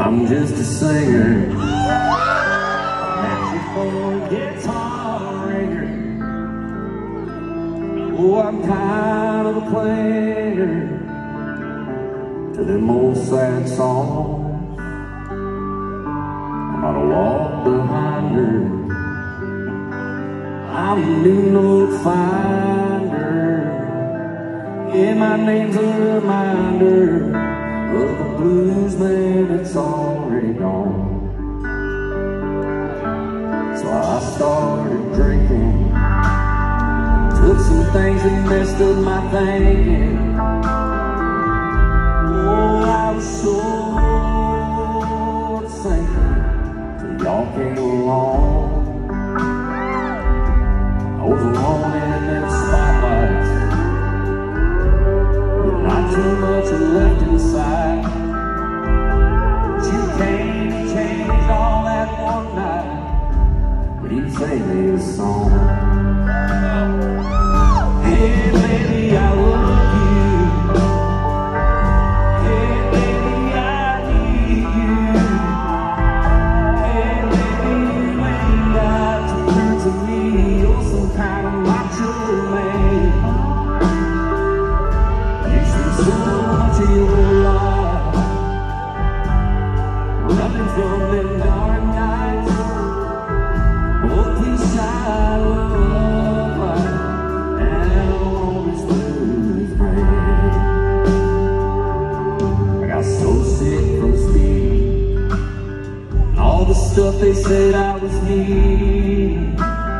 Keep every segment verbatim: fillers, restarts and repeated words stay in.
I'm just a singer, magical guitar ringer. Oh, I'm kind of a player to them old sad songs. I'm not a walk behind her. I'm a new note finder. Yeah, my name's a reminder of the blues man that's already gone. So I started drinking, took some things that messed up my thinking. Oh, I was sure sinking till y'all came along. I was alone in them spotlights, but not too much left inside. But you came and changed all that one night when you sang me a song. Hey baby, I love you. Hey baby, I need you. Hey baby, you ain't got to prove to me you're some kind of macho man. You spend so much of your life running from them dark nights. Oh, please shine love light down on this blues band. I got so sick from speed, all the stuff they said I was needing.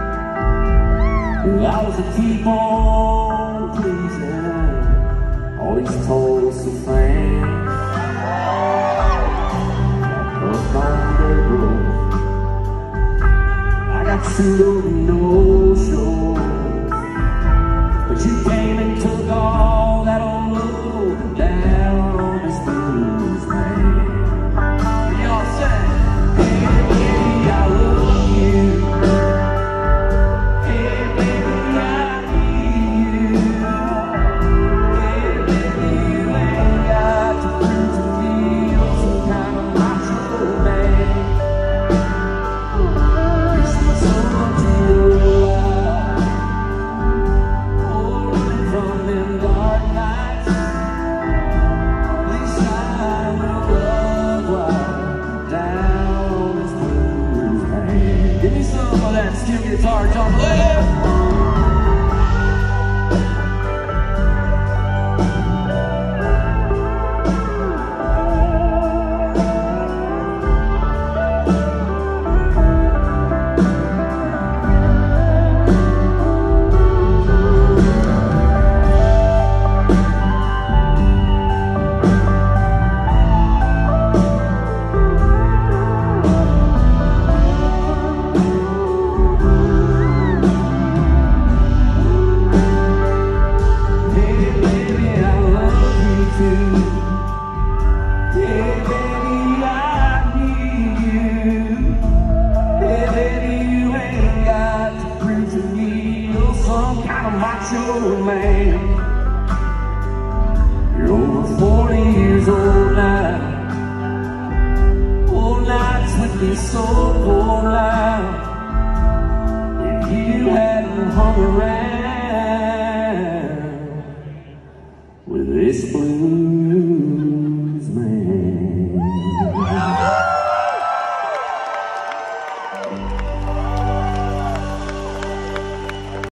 I was to keep on pleasing all these Tulsa fans. Up on their road, I got two no-shows, but you came and took all that old load down on this blues man. Y'all say, hey baby, I love you. Hey baby, I need you. Hey baby, you ain't got to prove to me you're some kind of macho man. You spent so much of your life running from them dark nights. Please shine your love light down on this blues band. Give me some of that steel guitar, John. Man, you're over forty years old now. Old nights would be so cold now if you hadn't hung around with this blue